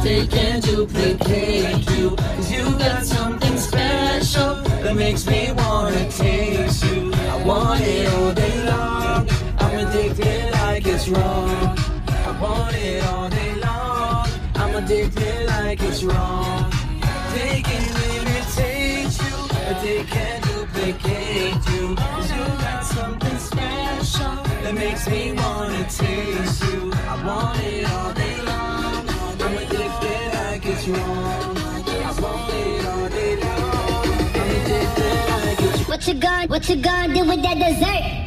they can't duplicate you. Cause you got something special that makes me wanna taste you. I want it all day long, I'm addicted like it's wrong. I want it all day long, I'm addicted like it's wrong. They can imitate you, but they can't duplicate you. Cause you got something special that makes me wanna taste you. I want it all day long, I'm addicted like it's wrong. I want it all day long, I'm addicted like it's wrong. What you gonna do with that dessert?